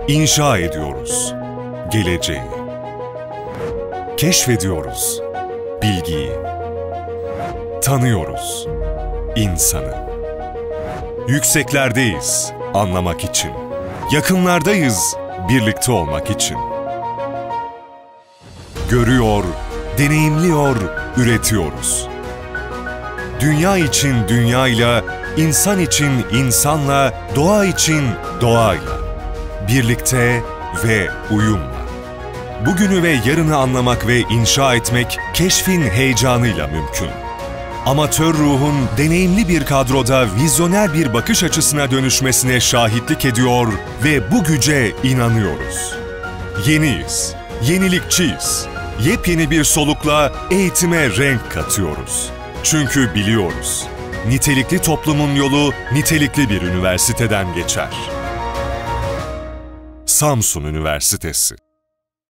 İnşa ediyoruz geleceği. Keşfediyoruz bilgiyi. Tanıyoruz insanı. Yükseklerdeyiz anlamak için. Yakınlardayız birlikte olmak için. Görüyor, deneyimliyor, üretiyoruz. Dünya için dünyayla, insan için insanla, doğa için doğayla. Birlikte ve uyumla. Bugünü ve yarını anlamak ve inşa etmek keşfin heyecanıyla mümkün. Amatör ruhun deneyimli bir kadroda vizyoner bir bakış açısına dönüşmesine şahitlik ediyor ve bu güce inanıyoruz. Yeniyiz, yenilikçiyiz. Yepyeni bir solukla eğitime renk katıyoruz. Çünkü biliyoruz, nitelikli toplumun yolu nitelikli bir üniversiteden geçer. Samsun Üniversitesi.